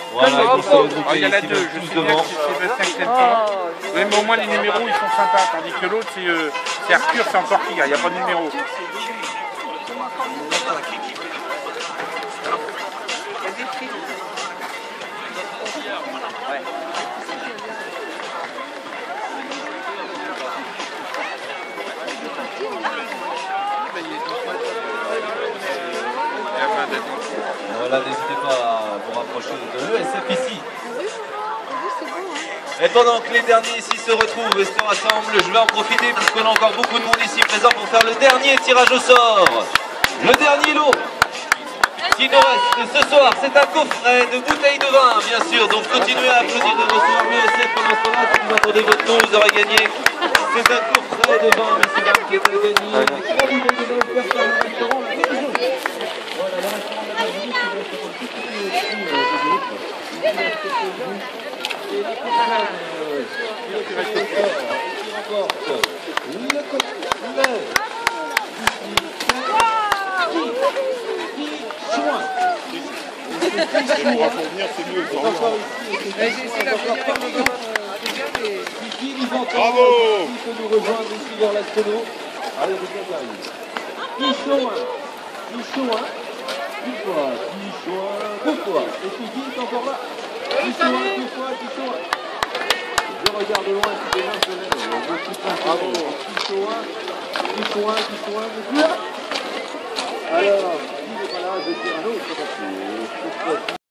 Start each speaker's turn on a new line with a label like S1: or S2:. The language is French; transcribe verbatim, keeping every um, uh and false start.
S1: Voilà,
S2: oh, il y en a deux, je sais bien que c'est Sébastien qui t'aime pas. Oui, mais au moins les numéros ils sont sympas, tandis que l'autre c'est euh, Arthur, c'est encore pire, il n'y a pas de numéro.
S1: Voilà, n'hésitez pas à vous rapprocher de l'E S F ici. Et pendant que les derniers ici se retrouvent et se rassemblent, je vais en profiter puisqu'on a encore beaucoup de monde ici présent pour faire le dernier tirage au sort. Le dernier lot qui nous reste ce soir, c'est un coffret de bouteilles de vin, bien sûr. Donc continuez à applaudir de recevoir l'E S F pendant ce temps-là. Si vous entendez votre nom, vous aurez gagné. C'est un coffret de vin, messieurs, dames, qui vous avez gagné. Trois bouteilles de vin offertes par le restaurant. Voilà, le restaurant de la Basilique, qui va se rendre tout de suite aussi des autres. Et la prochaine, qui reste encore, le coffret.
S3: Bravo!
S1: Qui peut nous rejoindre ici vers l'astrono? Allez, regarde arrive. Pichouin, Pichouin, une fois, Pichouin, deux fois. Et Kiki est encore là. Pichouin, deux fois, Pichouin. Je regarde loin, si des mains se lèvent. Bravo! Pichouin, Pichouin, Pichouin, monsieur. Alors, qui n'est pas là, je tire un autre.